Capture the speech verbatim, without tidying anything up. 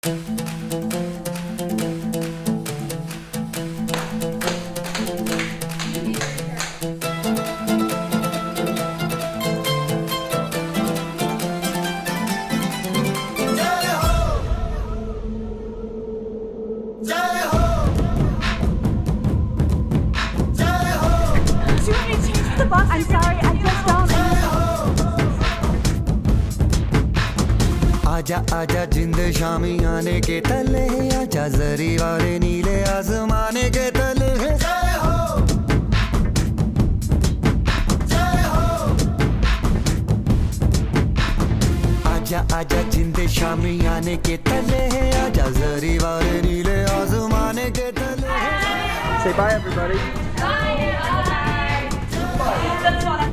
I'm sorry, I just don't. आजा आजा जिंद शामी आने के तले, आजा जरी वाले नीले आसमाने के तले। जय हो, जय हो। आजा आजा जिंद शामी आने के तले, आजा जरी वाले नीले आसमाने के तले। Say bye, everybody. Bye, bye. That's what I